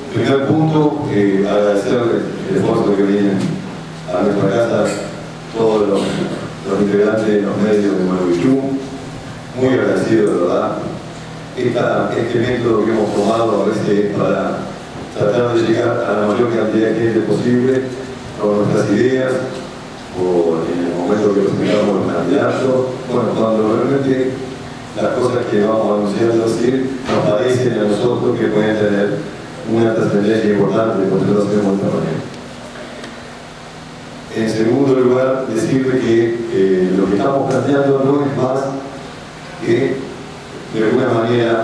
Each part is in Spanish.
Primer punto, agradecerles el esfuerzo que vienen a nuestra casa todos los integrantes de los medios de Gualeguaychú. Muy agradecido, de verdad. Este método que hemos tomado a veces es para tratar de llegar a la mayor cantidad de gente posible con nuestras ideas, o en el momento que presentamos el candidato. Bueno, cuando realmente las cosas que vamos a anunciar nos parecen a nosotros que pueden tener una trascendencia importante, porque lo hacemos de esta manera. En segundo lugar, decirle que lo que estamos planteando no es más que, de alguna manera,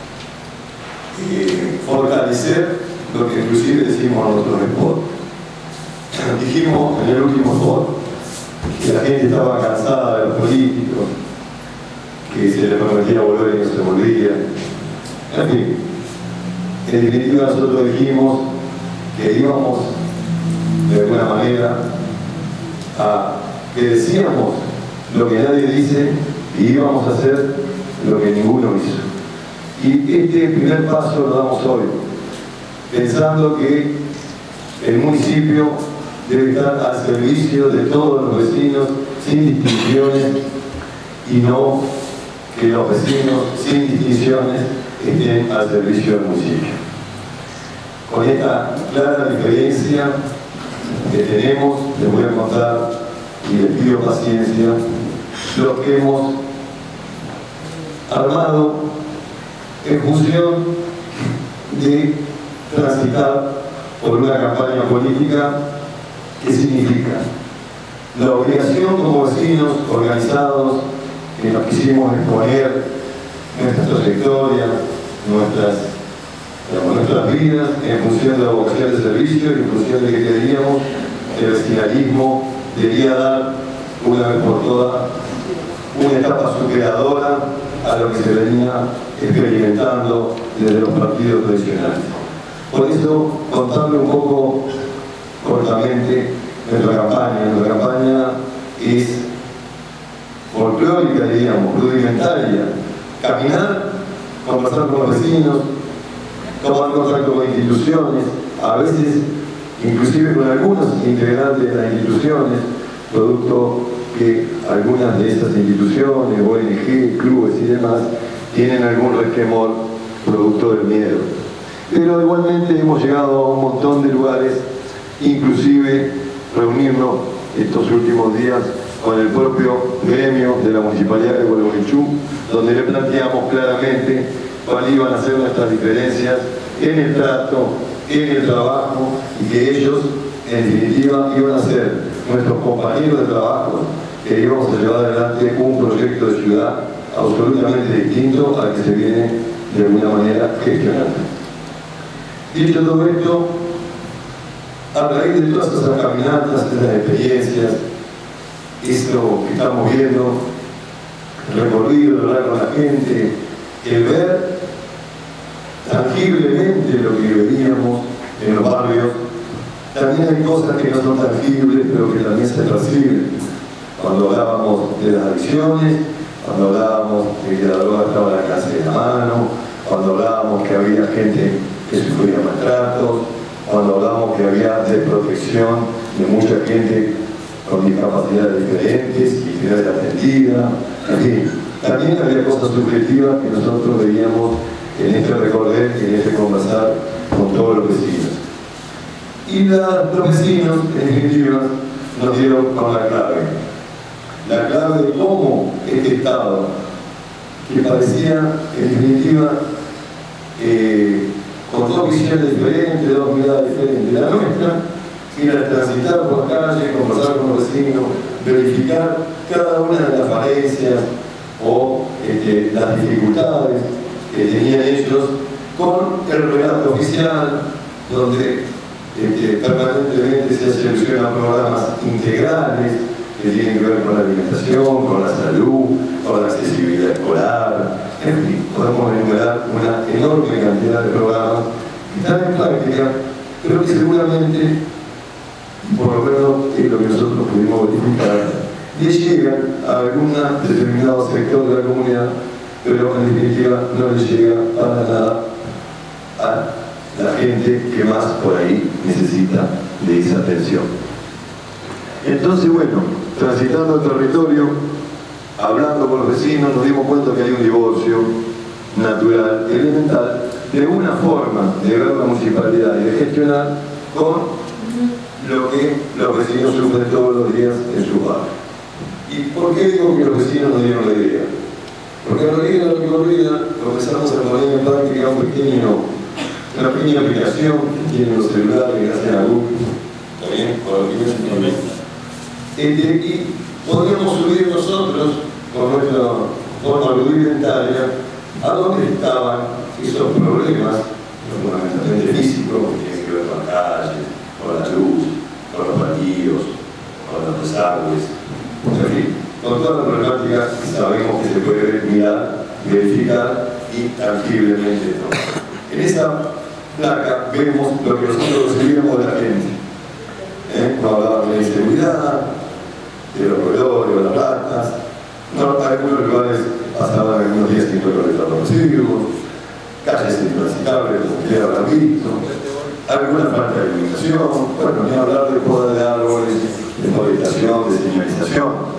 fortalecer lo que inclusive decimos en otros spots. Dijimos en el último spot que la gente estaba cansada de los políticos, que se les prometía volver y no se volvía. En fin, en definitiva nosotros dijimos que íbamos de alguna manera que decíamos lo que nadie dice y íbamos a hacer lo que ninguno hizo. Y este primer paso lo damos hoy, pensando que el municipio debe estar al servicio de todos los vecinos sin distinciones, y no que los vecinos sin distinciones estén al servicio del municipio. Con esta clara diferencia que tenemos, les voy a contar y les pido paciencia lo que hemos armado en función de transitar por una campaña política que significa la obligación como vecinos organizados que nos quisimos exponer nuestra trayectoria, nuestras vidas en función de la vocación de servicio y en función de que queríamos el vecinalismo debía dar una vez por todas una etapa superadora a lo que se venía experimentando desde los partidos tradicionales. Por eso, contarle un poco cortamente nuestra campaña. Nuestra campaña es folclórica, diríamos, rudimentaria. Caminar, conversar con los vecinos, tomar contacto con instituciones, a veces inclusive con algunos integrantes de las instituciones, producto que algunas de estas instituciones, ONG, clubes y demás, tienen algún resquemor producto del miedo. Pero igualmente hemos llegado a un montón de lugares, inclusive reunirnos estos últimos días con el propio gremio de la Municipalidad de Gualeguaychú, donde le planteamos claramente cuáles iban a ser nuestras diferencias en el trato, en el trabajo, y que ellos, en definitiva, iban a ser nuestros compañeros de trabajo, que íbamos a llevar adelante un proyecto de ciudad absolutamente distinto al que se viene de alguna manera gestionando. Dicho todo esto, a raíz de todas esas caminatas, de las experiencias, esto que estamos viendo, el recorrido, el hablar con la gente, el ver tangiblemente lo que veíamos en los barrios, también hay cosas que no son tangibles, pero que también se perciben. Cuando hablábamos de las adicciones, cuando hablábamos de que la droga estaba al alcance de la mano, cuando hablábamos que había gente que sufría maltratos, cuando hablábamos que había desprotección de mucha gente con discapacidades diferentes y que no era atendida. En fin, también había cosas subjetivas que nosotros veíamos en este recorrer y en este conversar con todos los vecinos. Y los vecinos, en definitiva, nos dieron con la clave de cómo este Estado, que parecía, en definitiva, con dos visiones diferentes, dos miradas diferentes. La nuestra era transitar por la calle, conversar con los vecinos, verificar cada una de las falencias o las dificultades que tenían ellos con el relato oficial, donde permanentemente se hace alusión a programas integrales que tienen que ver con la alimentación, con la salud, con la accesibilidad escolar. En fin, podemos enumerar una enorme cantidad de programas que están en práctica, pero que seguramente, por lo menos es lo que nosotros pudimos verificar, le llegan a algún determinado sector de la comunidad, pero en definitiva no le llega para nada a la gente que más por ahí necesita de esa atención. Entonces, bueno, transitando el territorio, hablando con los vecinos, nos dimos cuenta que hay un divorcio natural, elemental, de una forma de ver la municipalidad y de gestionar con lo que los vecinos sufren todos los días en su barrio. ¿Y por qué digo que los vecinos nos dieron la idea? Porque a medida de lo que olvida, comenzamos a poner en práctica una pequeña aplicación que tienen los celulares gracias a Google, también por lo que y podríamos subir nosotros, con nuestra forma rudimentaria, a dónde estaban esos problemas, fundamentalmente físicos, que tienen que ver con la calle, con la luz, con los baldíos, con los desagües, en fin, con toda la problemática que sabemos que se puede mirar, verificar y tangiblemente no. En esta placa vemos lo que nosotros recibimos de la gente. No hablaban de la inseguridad, de los corredores, de las placas. No, algunos lugares pasaban algunos días sin recolectar los residuos, calles intransitables, como ya habrán visto, alguna falta de iluminación, bueno, ni hablar de poda de árboles, de forestación, de señalización.